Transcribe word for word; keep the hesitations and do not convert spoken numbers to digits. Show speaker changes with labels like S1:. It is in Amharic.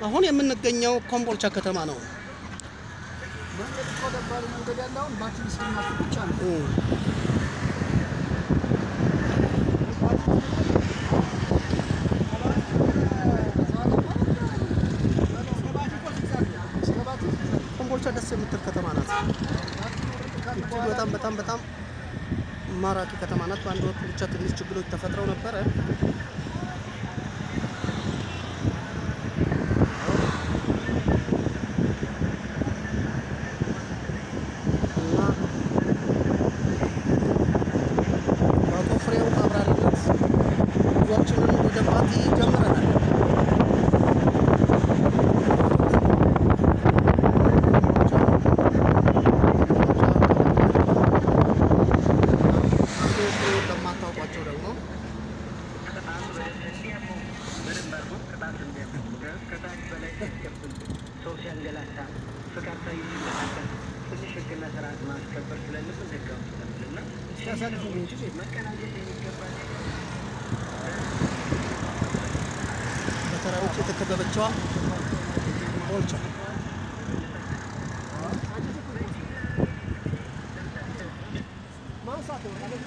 S1: አሁን የምንገኘው ኮምቦልቻ ከተማ ነው
S2: መንገድ ቆደባሪ መንገድ ያለው ባትሪ ስናት ብቻ ነው
S1: ኮምቦልቻ ደስ የምትል ከተማ ናት በጣም በጣም በጣም ማራኪ ከተማ ናት በአንድ ወቅት ብቻ ትንሽ ችግሮች ተፈጥረው ነበር በተራሮች የተከበበችው ኮምቦልቻ ማንሳት ነው